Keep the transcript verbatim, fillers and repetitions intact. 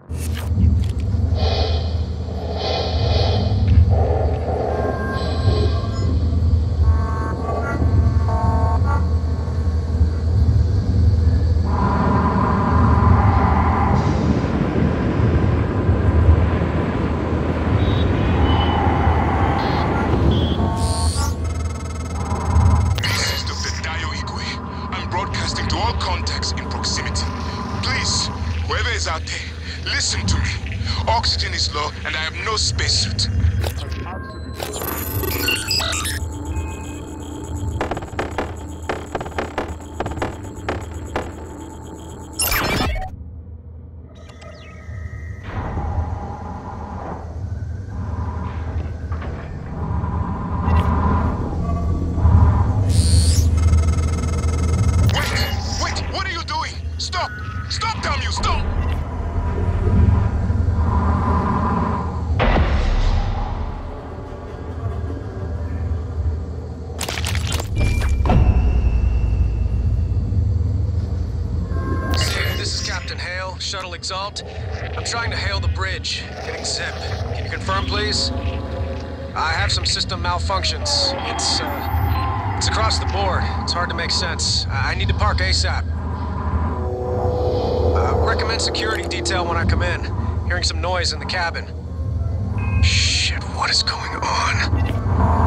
Listen to me. Oxygen is low, and I have no spacesuit. Wait! Wait! What are you doing? Stop! Stop, damn you! Stop! Shuttle Exalt. I'm trying to hail the bridge, getting zip. Can you confirm, please? I have some system malfunctions. It's, uh, it's across the board. It's hard to make sense. I need to park ASAP. Uh, recommend security detail when I come in. Hearing some noise in the cabin. Shit, what is going on?